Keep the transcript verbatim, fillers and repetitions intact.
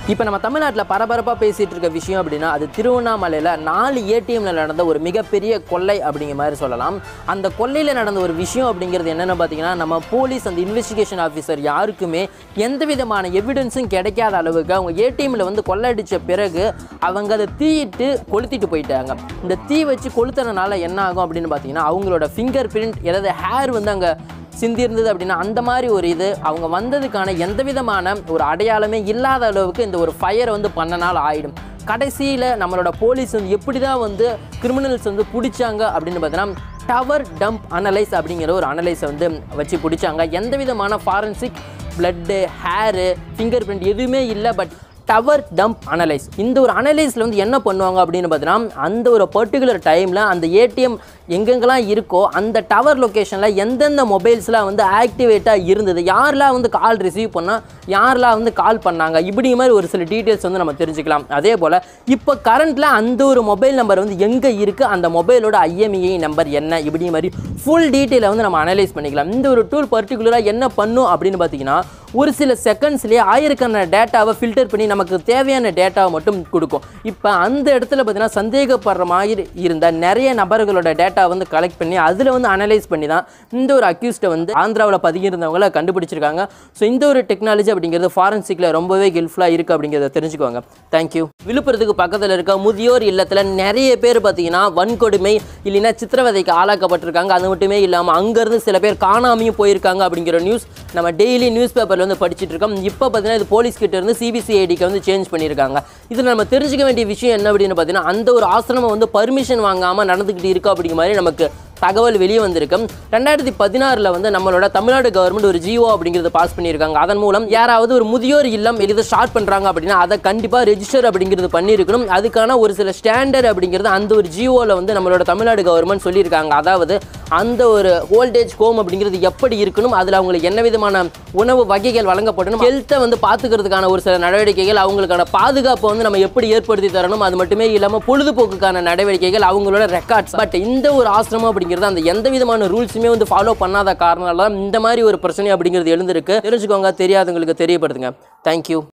இப்போ நம்ம தமிழ்நாட்டில் பரபரப்பாக பேசிகிட்டு இருக்க விஷயம் அப்படின்னா அது திருவண்ணாமலையில் நாலு ஏடிஎம்மில் நடந்த ஒரு மிகப்பெரிய கொள்ளை அப்படிங்கிற மாதிரி சொல்லலாம். அந்த கொள்ளையில் நடந்த ஒரு விஷயம் அப்படிங்கிறது என்னென்னு பார்த்தீங்கன்னா, நம்ம போலீஸ் அந்த இன்வெஸ்டிகேஷன் ஆஃபீஸர் யாருக்குமே எந்த விதமான எவிடன்ஸும் கிடைக்காத அளவுக்கு அவங்க ஏடிஎம்மில் வந்து கொள்ளையடித்த பிறகு அவங்க அதை தீயிட்டு கொளுத்திட்டு போயிட்டாங்க. இந்த தீ வச்சு கொளுத்துறதுனால என்ன ஆகும் அப்படின்னு பார்த்தீங்கன்னா, அவங்களோட ஃபிங்கர் பிரிண்ட் ஏதாவது ஹேர் வந்து அங்கே சிந்திருந்தது அப்படின்னா அந்த மாதிரி ஒரு இது அவங்க வந்ததுக்கான எந்த விதமான ஒரு அடையாளமே இல்லாத அளவுக்கு இந்த ஒரு ஃபயரை வந்து பண்ண நாள் ஆகிடும். கடைசியில் நம்மளோட போலீஸ் வந்து எப்படி தான் வந்து கிரிமினல்ஸ் வந்து பிடிச்சாங்க அப்படின்னு பார்த்தீங்கன்னா, டவர் டம்ப் அனலைஸ் அப்படிங்கிற ஒரு அனலைஸை வந்து வச்சு பிடிச்சாங்க. எந்த விதமான forensic blood hair finger print எதுவுமே இல்லை. பட் டவர் டம்ப் அனலைஸ், இந்த ஒரு அனலைஸில் வந்து என்ன பண்ணுவாங்க அப்படின்னு பார்த்தீங்கன்னா, அந்த ஒரு பர்டிகுலர் டைமில் அந்த ஏடிஎம் எங்கெங்கெல்லாம் இருக்கோ அந்த டவர் லொக்கேஷனில் எந்தெந்த மொபைல்ஸ்லாம் வந்து ஆக்டிவேட்டாக இருந்தது, யாரெல்லாம் வந்து கால் ரிசீவ் பண்ணால் யாரெல்லாம் வந்து கால் பண்ணாங்க, இப்படி மாதிரி ஒரு சில டீட்டெயில்ஸ் வந்து நம்ம தெரிஞ்சுக்கலாம். அதே போல் இப்போ கரண்ட்டில் அந்த ஒரு மொபைல் நம்பர் வந்து எங்கே இருக்குது, அந்த மொபைலோட ஐஎம்இஐ நம்பர் என்ன, இப்படி மாதிரி ஃபுல் டீட்டெயிலை வந்து நம்ம அனலைஸ் பண்ணிக்கலாம். இந்த ஒரு டூல் பர்டிகுலராக என்ன பண்ணும் அப்படின்னு பார்த்தீங்கன்னா, ஒரு சில செகண்ட்ஸ்லேயே ஆயிரக்கணக்கான டேட்டாவை ஃபில்டர் பண்ணி நமக்கு தேவையான டேட்டாவை மட்டும் கொடுக்கும். இப்போ அந்த இடத்துல பார்த்தீங்கன்னா சந்தேகப்படுற மாதிரி இருந்த நிறைய நபர்களோட டேட்டா வந்து கலெக்ட் பண்ணி அதில் வந்து அனலைஸ் பண்ணி தான் இந்த ஒரு அக்யூஸ்ட்டை வந்து ஆந்திராவில் பதுங்கியிருந்தவங்கள கண்டுபிடிச்சிருக்காங்க. ஸோ இந்த ஒரு டெக்னாலஜி அப்படிங்கிறது ஃபாரன்சிக்கில் ரொம்பவே ஹெல்ப்ஃபுல்லாக இருக்குது அப்படிங்கிறத தெரிஞ்சுக்கோங்க. தேங்க்யூ. விழுப்புரத்துக்கு பக்கத்தில் இருக்க முதியோர் இல்லத்தில் நிறைய பேர் பார்த்தீங்கன்னா வன்கொடுமை இல்லைன்னா சித்திரவதைக்கு ஆளாக்கப்பட்டிருக்காங்க. அது மட்டுமே இல்லாமல் அங்கேருந்து சில பேர் காணாமையும் போயிருக்காங்க அப்படிங்கிற நியூஸ் நம்ம டெய்லி நியூஸ் பேப்பரில் வந்து படிச்சுட்டு இருக்கோம். இப்போ பார்த்தீங்கன்னா இது போலீஸ் கிட்ட இருந்து சிபிசிஐடிக்கு வந்து சேஞ்ச் பண்ணியிருக்காங்க. இதில் நம்ம தெரிஞ்சுக்க வேண்டிய விஷயம் என்ன அப்படின்னு பார்த்தீங்கன்னா, அந்த ஒரு ஆசிரமம் வந்து பர்மிஷன் வாங்காமல் நடந்துக்கிட்டு இருக்கு அப்படிங்கிற மாதிரி நமக்கு தகவல் வெளியே வந்திருக்கு. ரெண்டாயிரத்தி பதினாறில் வந்து நம்மளோட தமிழ்நாடு கவர்மெண்ட் ஒரு ஜிஓ அப்படிங்கிறத பாஸ் பண்ணியிருக்காங்க. அதன் மூலம் யாராவது ஒரு முதியோர் இல்லம் எளிதை ஸ்டார்ட் பண்ணுறாங்க அப்படின்னா அதை கண்டிப்பாக ரெஜிஸ்டர் அப்படிங்கிறது பண்ணியிருக்கணும். அதுக்கான ஒரு சில ஸ்டாண்டர்ட் அப்படிங்கிறது அந்த ஒரு ஜிஓவில் வந்து நம்மளோட தமிழ்நாடு கவர்மெண்ட் சொல்லியிருக்காங்க. அதாவது அந்த ஒரு ஓல்டேஜ் ஹோம் அப்படிங்கிறது எப்படி இருக்கணும், அதில் அவங்களுக்கு என்ன விதமான உணவு வகைகள் வழங்கப்படணும், ஹெல்த்தை வந்து பார்த்துக்கிறதுக்கான ஒரு சில நடவடிக்கைகள், அவங்களுக்கான பாதுகாப்பை வந்து நம்ம எப்படி ஏற்படுத்தி தரணும், அது மட்டுமே இல்லாமல் பொழுதுபோக்குக்கான நடவடிக்கைகள், அவங்களோட ரெக்கார்ட்ஸ். பட் இந்த ஒரு ஆசிரமம் அப்படிங்கிறது அந்த எந்த விதமான ரூல்ஸுமே வந்து ஃபாலோ பண்ணாத காரணத்தால இந்த மாதிரி ஒரு பிரச்சனை அப்படிங்கிறது எழுந்திருக்கு. தெரிஞ்சுக்கோங்க, தெரியாதவங்களுக்கு தெரியப்படுத்துங்க. தேங்க்யூ.